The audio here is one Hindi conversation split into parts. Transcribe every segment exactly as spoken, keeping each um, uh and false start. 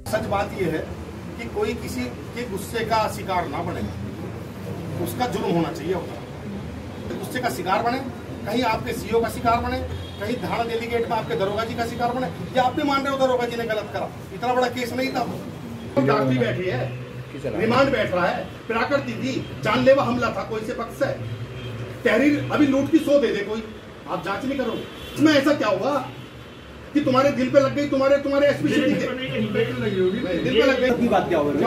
सच बात यह है कि कोई किसी के गुस्से का शिकार ना बने, उसका जुर्म होना चाहिए होता। तो गुस्से का शिकार बने, कहीं आपके सीईओ का शिकार बने, कहीं थाना डेलीगेट में आपके दरोगा जी का शिकार बने, या आप भी मान रहे हो दरोगा जी ने गलत करा। इतना बड़ा केस नहीं था। डॉक्टरी बैठी है, रिमांड बैठ रहा है, प्राकृति थी, जानलेवा हमला था कोई से पक्ष से, तहरीर अभी लूट की सौ दे दे कोई, आप जांच नहीं करोगे। इसमें ऐसा क्या हुआ कि तुम्हारे दिल पे लग गई, तुम्हारे तुम्हारे एसपी के दिल पे लग गई। बात क्या हो रही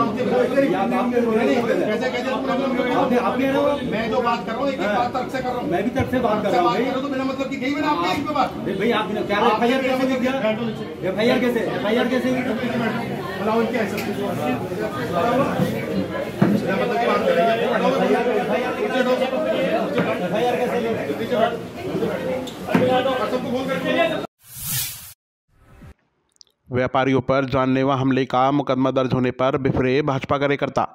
है? मैं जो बात कर रहा हूँ एक बात तर्क से कर रहा हूँ। मैं भी तर्क से बात कर रहा हूँ। तो मेरा मतलब कि गई मैंने आपके इस पे बात। भाई आप क्या एफ आई आर कैसे लिख दिया? एफ आई आर कैसे एफ आई आर कैसे बुलाओ इनके व्यापारियों पर जानलेवा हमले का मुकदमा दर्ज होने पर बिफरे भाजपा कार्यकर्ता।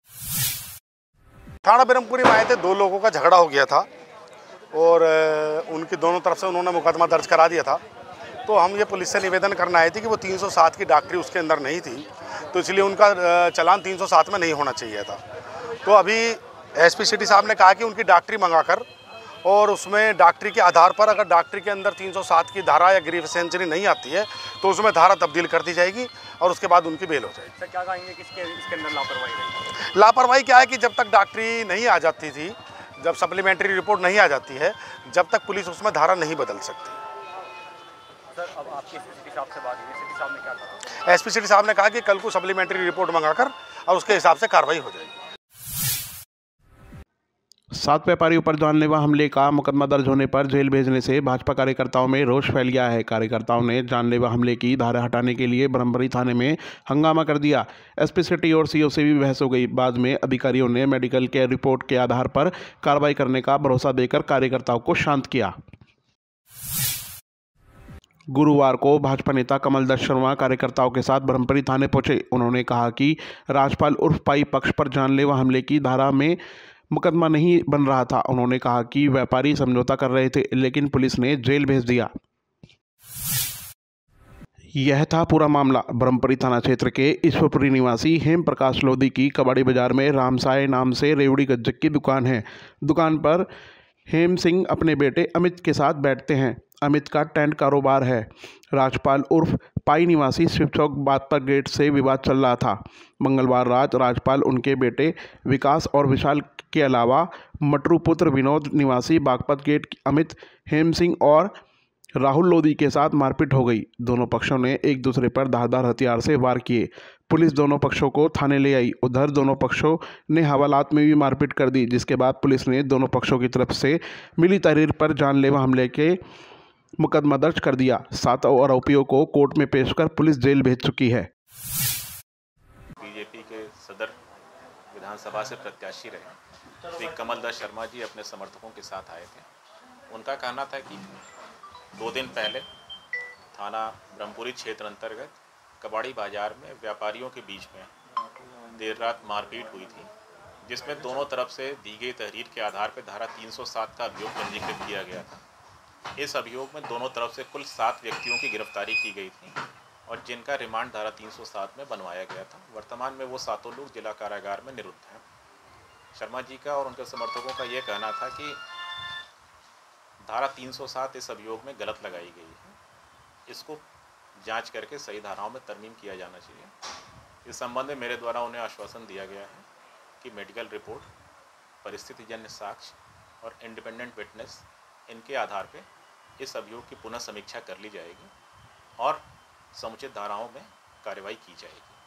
थाना ब्रह्मपुरी में आए थे, दो लोगों का झगड़ा हो गया था और उनकी दोनों तरफ से उन्होंने मुकदमा दर्ज करा दिया था। तो हम ये पुलिस से निवेदन करना आए थे कि वो तीन सौ सात की डॉक्टरी उसके अंदर नहीं थी, तो इसलिए उनका चालान तीन सौ सात में नहीं होना चाहिए था। तो अभी एसपी सिटी साहब ने कहा कि उनकी डॉक्टरी मंगाकर और उसमें डॉक्टरी के आधार पर अगर डॉक्टरी के अंदर तीन सौ सात की धारा या ग्रीवेंस नहीं आती है तो उसमें धारा तब्दील कर दी जाएगी और उसके बाद उनकी बेल हो जाएगी। सर क्या कहेंगे कि इसके इसके अंदर लापरवाही रही? लापरवाही क्या है कि जब तक डॉक्टरी नहीं आ जाती थी, जब सप्लीमेंट्री रिपोर्ट नहीं आ जाती है, जब तक पुलिस उसमें धारा नहीं बदल सकती। सर अब आपकी एसपी सिटी साहब से बात हुई, सिटी साहब ने क्या कहा? एसपी सिटी साहब ने कहा कि कल को सप्लीमेंट्री रिपोर्ट मंगाकर और उसके हिसाब से कार्रवाई हो जाएगी। सात व्यापारियों पर जानलेवा हमले का मुकदमा दर्ज होने पर जेल भेजने से भाजपा कार्यकर्ताओं में रोष फैल गया है। कार्यकर्ताओं ने जानलेवा हमले की धारा हटाने के लिए ब्रह्मपुरी थाने में हंगामा कर दिया। एसपी सिटी और सीओ से भी बहस हो गई। बाद में अधिकारियों ने मेडिकल के रिपोर्ट के आधार पर कार्रवाई करने का भरोसा देकर कार्यकर्ताओं को शांत किया। गुरुवार को भाजपा नेता कमल दत्त शर्मा कार्यकर्ताओं के साथ ब्रह्मपुरी थाने पहुंचे। उन्होंने कहा कि राजपाल उर्फ पाई पक्ष पर जानलेवा हमले की धारा में मुकदमा नहीं बन रहा था। उन्होंने कहा कि व्यापारी समझौता कर रहे थे, लेकिन पुलिस ने जेल भेज दिया। यह था पूरा मामला। ब्रह्मपुरी थाना क्षेत्र के ईश्वरपुरी निवासी हेम प्रकाश लोधी की कबाड़ी बाजार में रामसाय नाम से रेवड़ी गज्जक की दुकान है। दुकान पर हेम सिंह अपने बेटे अमित के साथ बैठते हैं। अमित का टेंट कारोबार है। राजपाल उर्फ पाई निवासी शिव चौक बागपत गेट से विवाद चल रहा था। मंगलवार रात राजपाल उनके बेटे विकास और विशाल के अलावा मटरू पुत्र विनोद निवासी बागपत गेट अमित, हेम सिंह और राहुल लोधी के साथ मारपीट हो गई। दोनों पक्षों ने एक दूसरे पर धारदार हथियार से वार किए। पुलिस दोनों पक्षों को थाने ले आई। उधर दोनों पक्षों ने हवालात में भी मारपीट कर दी, जिसके बाद पुलिस ने दोनों पक्षों की तरफ से मिली तहरीर पर जानलेवा हमले के मुकदमा दर्ज कर दिया। सात आरोपियों को कोर्ट में पेश कर पुलिस जेल भेज चुकी है। बीजेपी के सदर विधानसभा से प्रत्याशी रहे श्री कमल दत्त शर्मा जी अपने समर्थकों के साथ आए थे। उनका कहना था कि दो दिन पहले थाना ब्रह्मपुरी क्षेत्र अंतर्गत कबाड़ी बाजार में व्यापारियों के बीच में देर रात मारपीट हुई थी, जिसमें दोनों तरफ से दी गई तहरीर के आधार पर धारा तीन सौ सात का अभियोग पंजीकृत किया गया था। इस अभियोग में दोनों तरफ से कुल सात व्यक्तियों की गिरफ्तारी की गई थी और जिनका रिमांड धारा तीन सौ सात में बनवाया गया था। वर्तमान में वो सातों लोग जिला कारागार में निरुद्ध हैं। शर्मा जी का और उनके समर्थकों का ये कहना था कि धारा तीन सौ सात इस अभियोग में गलत लगाई गई है, इसको जांच करके सही धाराओं में तरमीम किया जाना चाहिए। इस संबंध में मेरे द्वारा उन्हें आश्वासन दिया गया है कि मेडिकल रिपोर्ट, परिस्थितिजन्य साक्ष्य और इंडिपेंडेंट विटनेस, इनके आधार पर इस अभियोग की पुनः समीक्षा कर ली जाएगी और समुचित धाराओं में कार्रवाई की जाएगी।